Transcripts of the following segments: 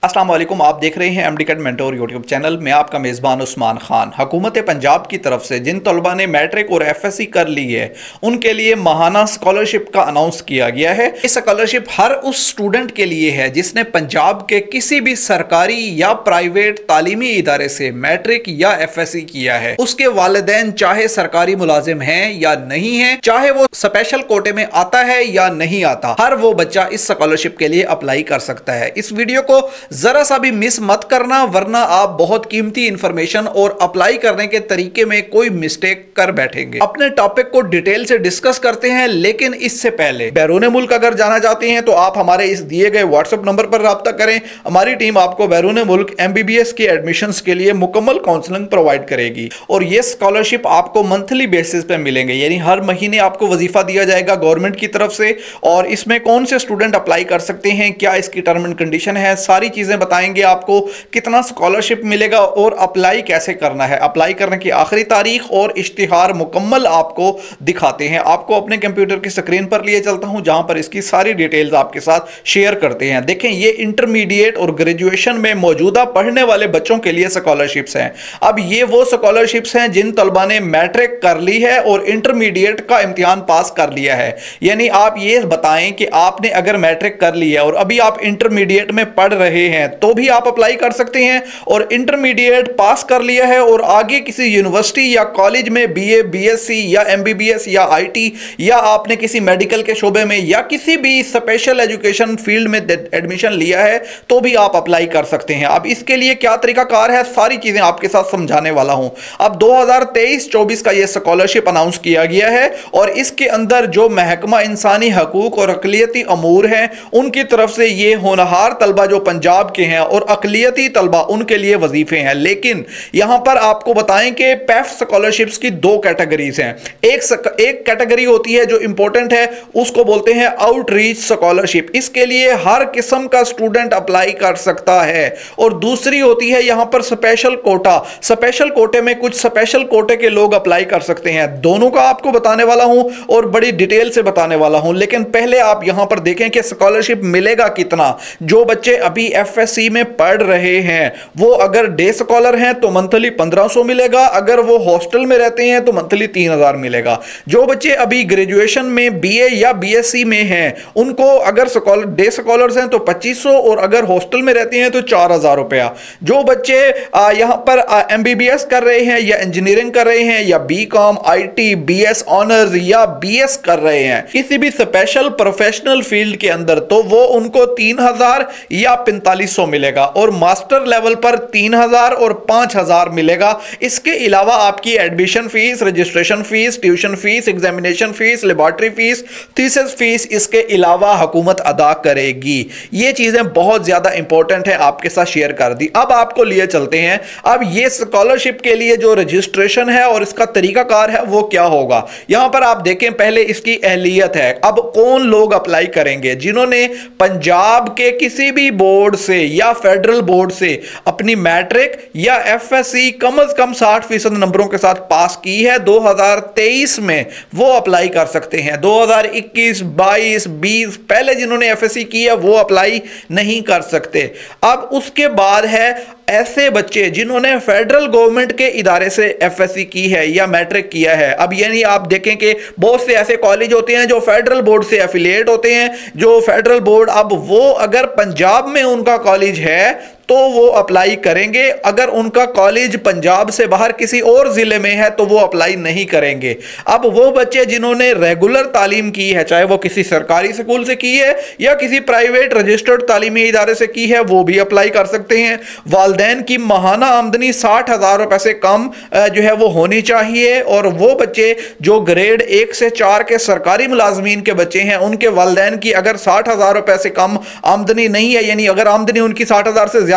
अस्सलाम वालेकुम। आप देख रहे हैं एमडी मेंटोर यूट्यूब चैनल में। आपका मेज़बान उस्मान खान। हुकूमत पंजाब की तरफ से जिन तलबा ने मैट्रिक और एफएससी कर ली है उनके लिए माहाना स्कॉलरशिप का अनाउंस किया गया है। इस स्कॉलरशिप हर उस स्टूडेंट के लिए है जिसने पंजाब के किसी भी सरकारी या प्राइवेट तालीमी इदारे से मैट्रिक या एफएससी किया है। उसके वालिदैन चाहे सरकारी मुलाजिम हैं या नहीं है, चाहे वो स्पेशल कोटे में आता है या नहीं आता, हर वो बच्चा इस स्कॉलरशिप के लिए अप्लाई कर सकता है। इस वीडियो को जरा सा भी मिस मत करना, वरना आप बहुत कीमती इंफॉर्मेशन और अप्लाई करने के तरीके में कोई मिस्टेक कर बैठेंगे। अपने टॉपिक को डिटेल से डिस्कस करते हैं, लेकिन इससे पहले बैरून मुल्क अगर जाना चाहते हैं तो आप हमारे इस दिए गए व्हाट्सएप नंबर पर राब्ता करें। हमारी टीम आपको बैरून मुल्क एमबीबीएस के एडमिशंस के लिए मुकम्मल काउंसलिंग प्रोवाइड करेगी और ये स्कॉलरशिप आपको मंथली बेसिस पे मिलेंगे, यानी हर महीने आपको वजीफा दिया जाएगा गवर्नमेंट की तरफ से। और इसमें कौन से स्टूडेंट अप्लाई कर सकते हैं, क्या इसकी टर्म एंड कंडीशन है, सारी चीजें बताएंगे आपको। कितना स्कॉलरशिप मिलेगा और अप्लाई कैसे करना है, अप्लाई करने की आखिरी तारीख और इश्तिहार मुकम्मल आपको दिखाते हैं। आपको अपने कंप्यूटर की स्क्रीन पर लिए चलता हूं जहां पर इसकी सारी डिटेल्स आपके साथ शेयर करते हैं। देखें, ये इंटरमीडिएट और ग्रेजुएशन में मौजूदा पढ़ने वाले बच्चों के लिए स्कॉलरशिप्स हैं। अब ये वो स्कॉलरशिप्स हैं जिन तलबा ने मैट्रिक कर ली है और इंटरमीडिएट का इम्तिहान पास कर लिया है। यानी आप ये बताएं कि आपने अगर मैट्रिक कर लिया और अभी आप इंटरमीडिएट में पढ़ रहे हैं तो भी आप अप्लाई कर सकते हैं, और इंटरमीडिएट पास कर लिया है और आगे किसी यूनिवर्सिटी या कॉलेज में बीए, बीएससी या एमबीबीएस या आईटी या आपने किसी मेडिकल के शोबे में या किसी भी स्पेशल एजुकेशन फील्ड में एडमिशन लिया है तो भी आप अप्लाई कर सकते हैं। अब इसके लिए क्या तरीकाकार है, सारी चीजें आपके साथ समझाने वाला हूं। अब 2023-24 का यह स्कॉलरशिप अनाउंस किया गया है और इसके अंदर जो महकमा इंसानी हकूक और अकलियती अमूर हैं उनकी तरफ से ये होनहार तलबा जो पंजाब के हैं और अकलियती तलबा उनके लिए वजीफे हैं। लेकिन यहां पर आपको बताएं कि पैफ स्कॉलरशिप्स की दो कैटेगरीज हैं। एक कैटेगरी होती है जो इंपॉर्टेंट है, उसको बोलते हैं आउटरीच स्कॉलरशिप। इसके लिए हर किस्म का स्टूडेंट अप्लाई कर सकता है। और दूसरी होती है यहां पर स्पेशल कोटा। स्पेशल कोटे में कुछ स्पेशल कोटे के लोग अप्लाई कर सकते हैं। दोनों का आपको बताने वाला हूं और बड़ी डिटेल से बताने वाला हूं। लेकिन पहले आप यहां पर देखें कि स्कॉलरशिप मिलेगा कितना। जो बच्चे अभी एफएससी में पढ़ रहे हैं वो अगर डे स्कॉलर हैं तो मंथली 1500 मिलेगा, अगर वो हॉस्टल में रहते हैं तो मंथली 3000 मिलेगा। जो बच्चे अभी ग्रेजुएशन में बीए या बीएससी में हैं उनको अगर डे स्कॉलर्स हैं तो 2500 और अगर हॉस्टल में रहते हैं तो 4000 रुपया। जो बच्चे यहां पर एमबीबीएस कर रहे हैं या इंजीनियरिंग कर रहे हैं या बीकॉम, आईटी, बीएस ऑनर्स या बीएस कर रहे हैं किसी भी स्पेशल प्रोफेशनल फील्ड के अंदर, तो वो उनको 3000 या 4500 मिलेगा और मास्टर लेवल पर 3000 और 5000 मिलेगा। इसके अलावा आपकी admission fees, registration fees, tuition fees, examination fees, laboratory fees, thesis fees इसके अलावा हुकूमत अदा करेगी। ये चीजें बहुत ज्यादा इंपॉर्टेंट है, आपके साथ शेयर कर दी। अब आपको लिए चलते हैं। अब ये स्कॉलरशिप के लिए जो रजिस्ट्रेशन है और इसका तरीकाकार है वो क्या होगा। यहां पर आप देखें, पहले इसकी अहलियत है। अब कौन लोग अप्लाई करेंगे? जिन्होंने पंजाब के किसी भी बोर्ड से या फेडरल बोर्ड से अपनी मैट्रिक या एफएससी कम से कम 60% नंबरों के साथ पास की है 2023 में, वो अप्लाई कर सकते हैं। 2021, 22, 20 पहले जिन्होंने एफएससी की है वो अप्लाई नहीं कर सकते। अब उसके बाद है ऐसे बच्चे जिन्होंने फेडरल गवर्नमेंट के इदारे से एफएससी की है या मैट्रिक किया है। अब यानी आप देखें कि बहुत से ऐसे कॉलेज होते हैं जो फेडरल बोर्ड से एफिलिएट होते हैं, जो फेडरल बोर्ड, अब वो अगर पंजाब में उनका कॉलेज है तो वो अप्लाई करेंगे। अगर उनका कॉलेज पंजाब से बाहर किसी और जिले में है तो वो अप्लाई नहीं करेंगे। अब वो बच्चे जिन्होंने रेगुलर तालीम की है, चाहे वो किसी सरकारी स्कूल से की है या किसी प्राइवेट रजिस्टर्ड तालीमी इदारे से की है, वो भी अप्लाई कर सकते हैं। वालिदैन की माहाना आमदनी 60,000 रुपए से कम जो है वो होनी चाहिए। और वो बच्चे जो ग्रेड 1 से 4 के सरकारी मुलाजमीन के बच्चे हैं उनके वालिदैन की अगर 60,000 रुपए से कम आमदनी नहीं है, यानी अगर आमदनी उनकी 60,000 से ज्यादा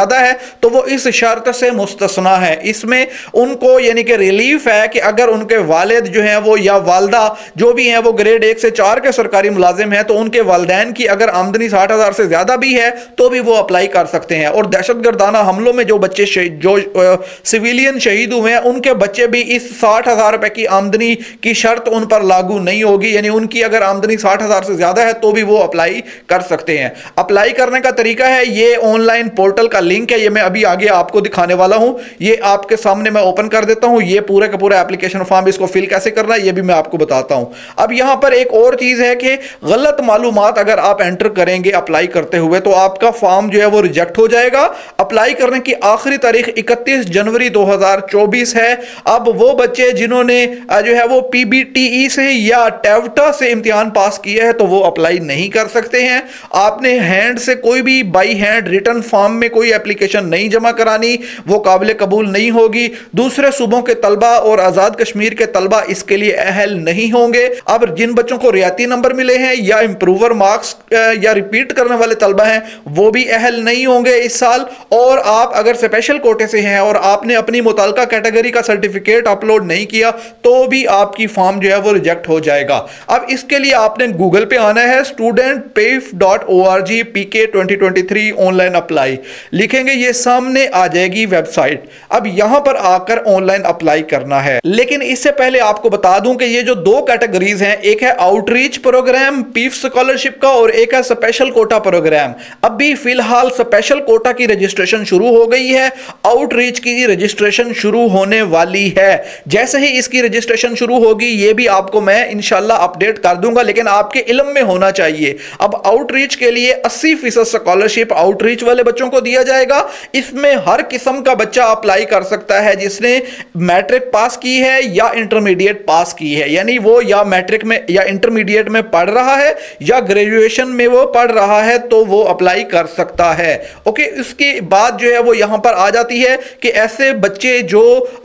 ज्यादा है तो वो इस शर्त से मुस्तस्ना है। इसमें उनको यानी कि रिलीफ है कि अगर उनके वालिद जो हैं वो या वालदा जो भी हैं वो ग्रेड 1 से 4 के सरकारी मुलाजिम हैं तो उनके वालिदैन की अगर आमदनी 60,000 से ज्यादा भी है तो भी वो अप्लाई कर सकते हैं। और दहशतगर्दाना हमलों में जो बच्चे जो सिविलियन शहीद हुए हैं उनके बच्चे भी इस 60,000 रुपए की आमदनी की शर्त उन पर लागू नहीं होगी, यानी उनकी अगर आमदनी 60,000 से ज्यादा है तो भी वो अप्लाई कर सकते हैं। अप्लाई करने का तरीका है, ये ऑनलाइन पोर्टल का लिंक है, ये मैं अभी आगे आपको दिखाने वाला हूं। ये आपके सामने मैं ओपन कर देता हूं। ये पूरे का पूरा एप्लीकेशन फॉर्म, इसको फिल कैसे करना है ये भी मैं आपको बताता हूं। अब यहां पर एक और चीज है कि गलत मालूमात अगर आप एंटर करेंगे अप्लाई करते हुए तो आपका फॉर्म जो है वो रिजेक्ट हो जाएगा। अप्लाई करने की आखिरी तारीख 31 जनवरी 2024 है। अब वो बच्चे जिन्होंने जो है वो पीबीटीई से या टेवटा से इम्तिहान पास किया है तो वो अप्लाई नहीं कर सकते हैं। आपने हैंड से कोई भी बाई हैंड रिटर्न फॉर्म में कोई एप्लीकेशन नहीं जमा करानी, वो काबिल कबूल नहीं होगी। दूसरे सूबों के तलबा और आजाद कश्मीर के तलबा इसके लिए अहल नहीं होंगे। अब जिन बच्चों को रियाती नंबर मिले हैं या इंप्रूवर मार्क्स या रिपीट करने वाले तलबा हैं वो भी अहल नहीं होंगे इस साल। और आप अगर स्पेशल कोटे से हैं और आपने अपनी मुताल्लिका कैटेगरी का सर्टिफिकेट अपलोड नहीं किया तो भी आपकी फॉर्म जो है वो रिजेक्ट हो जाएगा। अब इसके लिए आपने गूगल पे आना है, studentpayf.org PK 2023 ऑनलाइन अप्लाई लिखेंगे, ये सामने आ जाएगी वेबसाइट। अब यहां पर आकर ऑनलाइन अप्लाई करना है। लेकिन इससे पहले आपको बता दूं कि ये जो दो कैटेगरीज हैं, एक है आउटरीच प्रोग्राम पीफ स्कॉलरशिप का और एक है स्पेशल कोटा प्रोग्राम। अभी फिलहाल स्पेशल कोटा की रजिस्ट्रेशन शुरू हो गई है, आउटरीच की रजिस्ट्रेशन शुरू होने वाली है। जैसे ही इसकी रजिस्ट्रेशन शुरू होगी ये भी आपको मैं इंशाल्लाह अपडेट कर दूंगा, लेकिन आपके इल्म में होना चाहिए। अब आउटरीच के लिए 80% स्कॉलरशिप आउटरीच वाले बच्चों को दिया जाएगा। इसमें हर किस्म का बच्चा अप्लाई कर सकता है जिसने मैट्रिक पास की है या इंटरमीडिएट पास की है, यानी वो या मैट्रिक में या इंटरमीडिएट में पढ़ रहा है या ग्रेजुएशन में वो पढ़ रहा है तो वो अप्लाई कर सकता है। ओके, इसके बाद जो है वो यहां पर आ जाती है कि ऐसे बच्चे जो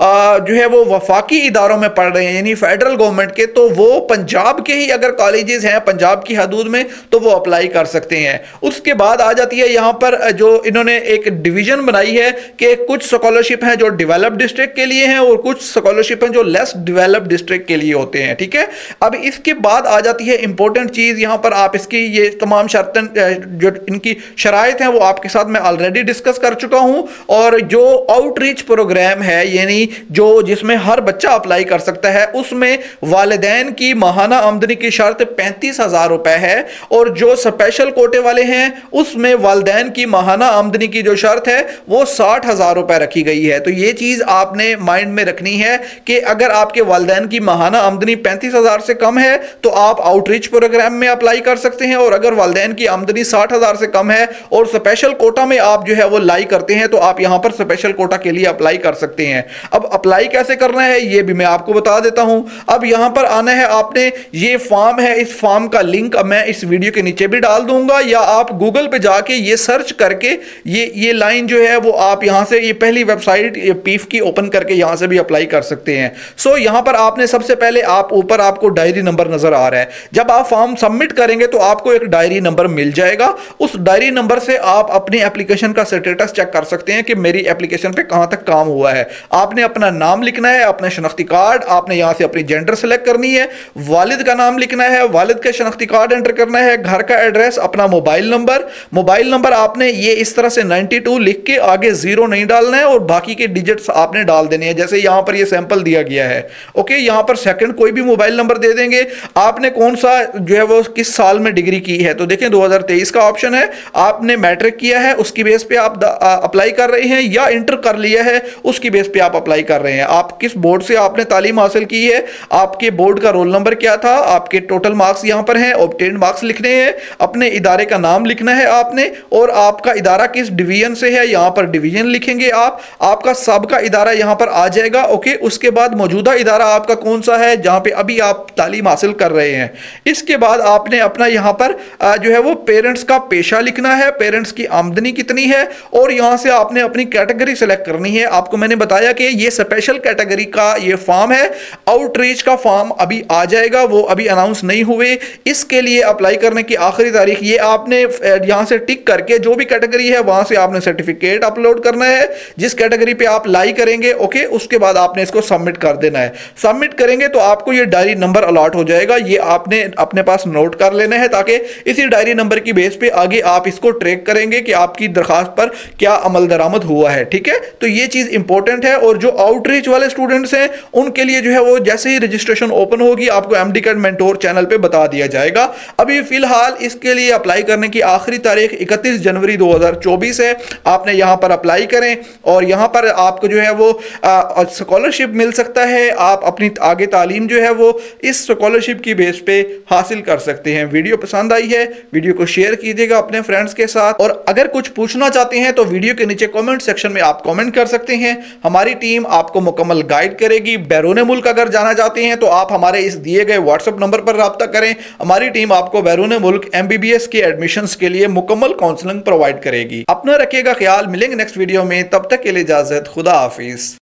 है वो वफाकी इदारों में पढ़ रहे हैं यानी फेडरल गवर्नमेंट के, तो वो पंजाब के ही अगर कॉलेजेस हैं पंजाब की हदूद में तो वो अप्लाई कर सकते हैं। उसके बाद आ जाती है यहां पर जो इन्होंने एक डिवीजन बनाई है कि कुछ स्कॉलरशिप हैं जो डेवलप्ड डिस्ट्रिक्ट के लिए हैं और कुछ स्कॉलरशिप हैं जो लेस डेवलप्ड डिस्ट्रिक्ट के लिए होते हैं। ठीक है, अब इसके बाद आ जाती है इंपॉर्टेंट चीज, यहां पर आप इसकी ये तमाम शर्तें जो इनकी शराइत हैं वो आपके साथ मैं ऑलरेडी डिस्कस कर चुका हूं। और जो आउटरीच प्रोग्राम है यानी जो जिसमें हर बच्चा अप्लाई कर सकता है उसमें वालिदैन की माहाना आमदनी की शर्त 35,000 रुपए है और जो स्पेशल कोटे वाले हैं उसमें वालिदैन की माहाना आमदनी की जो शर्त है वो 60,000 रुपए रखी गई है। तो ये चीज आपने माइंड में रखनी है कि अगर आपके वालिदैन की माहाना आमदनी 35,000 से कम है तो आप आउटरीच प्रोग्राम में अप्लाई कर सकते हैं, और अगर वालिदैन की आमदनी 60,000 से कम है और स्पेशल कोटा में आप जो है वो लाई करते हैं तो आप यहां पर स्पेशल कोटा के लिए अप्लाई कर सकते हैं। अब अप्लाई कैसे करना है ये भी मैं आपको बता देता हूं। अब यहां पर आना है आपने, ये फॉर्म है, इस फॉर्म का लिंक मैं इस वीडियो के नीचे भी डाल दूंगा या आप गूगल पे जाके ये सर्च करके ये लाइन जो है वो आप यहां से ये पहली वेबसाइट पीफ की ओपन करके यहां से भी अप्लाई कर सकते हैं। सो यहां पर आपने सबसे पहले आप ऊपर आपको डायरी नंबर नजर आ रहा है, जब आप फॉर्म सबमिट करेंगे तो आपको एक डायरी नंबर मिल जाएगा। उस डायरी नंबर से आप अपनी एप्लीकेशन का स्टेटस चेक कर सकते हैं कि मेरी एप्लीकेशन पे कहां तक काम हुआ है। आपने अपना नाम लिखना है, अपना शनाख्ती कार्ड, आपने यहां से अपनी जेंडर सेलेक्ट करनी है, वालिद का नाम लिखना है, वालिद का शनाख्ती कार्ड एंटर करना है, घर का एड्रेस, अपना मोबाइल नंबर आपने ये इस तरह से 92 लिख के आगे 0 नहीं डालना है और बाकी के डिजिट्स आपने डाल देने हैं जैसे यहां पर ये सैंपल दिया गया है। ओके, यहां पर सेकंड कोई भी मोबाइल नंबर दे देंगे। आपने कौन सा जो है वो किस साल में डिग्री की है, तो देखें 2023 का ऑप्शन है। आपने मैट्रिक किया है उसकी बेस पे आप अप्लाई कर रहे हैं या इंटर कर लिया है उसकी बेस पे आप अप्लाई कर रहे हैं। आप किस बोर्ड से आपने तालीम हासिल की है, आपके बोर्ड का रोल नंबर क्या था, आपके टोटल मार्क्स यहां पर हैं, ऑब्टेन्ड मार्क्स लिखने हैं, अपने इदारे का नाम लिखना है आपने, और आपका इदारा किस डिवीजन से है यहां पर डिवीजन लिखेंगे आप, आपका सबका इदारा यहां पर आ जाएगा। ओके, उसके बाद मौजूदा इदारा आपका कौन सा है जहां पे अभी आप तालीम हासिल कर रहे हैं। इसके बाद आपने अपना यहां पर जो है वो पेरेंट्स का पेशा लिखना है, पेरेंट्स की आमदनी कितनी है, और यहां से आपने अपनी कैटेगरी सेलेक्ट करनी है। आपको मैंने बताया कि ये स्पेशल कैटेगरी का ये फॉर्म है, आउटरीच का फॉर्म अभी आ जाएगा, वो अभी अनाउंस नहीं हुए। इसके लिए अप्लाई करने की आखिरी तारीख ये आपने यहां से टिक करके जो भी कैटेगरी है वहां से आपने सर्टिफिकेट अपलोड करना है, जिस कैटेगरी पे आप लाई करेंगे, ओके, उसके बाद आपने इसको सबमिट कर देना है। सबमिट करेंगे तो आपको ये डायरी नंबर अलॉट हो जाएगा, ये आपने अपने पास नोट कर लेना है, ताकि इसी डायरी नंबर की बेस पे आगे आप इसको ट्रैक करेंगे कि आपकी दरखास्त पर क्या अमल दरामद हुआ है। ठीक है, तो ये चीज इंपॉर्टेंट है। और जो आउटरीच वाले स्टूडेंट्स हैं उनके लिए जो है वो जैसे ही रजिस्ट्रेशन ओपन होगी आपको एमडी कैट मेंटोर चैनल पे बता दिया जाएगा। अभी फिलहाल इसके लिए अप्लाई करने की आखिरी तारीख 31 जनवरी 2024 है। आपने यहां पर अप्लाई करें और यहां पर आपको जो है वो स्कॉलरशिप मिल सकता है। आप अपनी आगे तालीम जो है वो इस स्कॉलरशिप की बेस पे हासिल कर सकते हैं। वीडियो पसंद आई है, वीडियो को शेयर कीजिएगा अपने फ्रेंड्स के साथ, और अगर कुछ पूछना चाहते हैं तो वीडियो के नीचे कमेंट सेक्शन में आप कमेंट कर सकते हैं। हमारी टीम आपको मुकम्मल गाइड करेगी। बैरून मुल्क अगर जाना चाहते हैं तो आप हमारे इस दिए गए व्हाट्सएप नंबर पर राब्ता करें। हमारी टीम आपको बैरून मुल्क एमबीबीएस के एडमिशंस के लिए मुकम्मल काउंसलिंग प्रोवाइड करेगी। अपना रखिएगा ख्याल, मिलेंगे नेक्स्ट वीडियो में, तब तक के लिए इजाजत, खुदा हाफिज।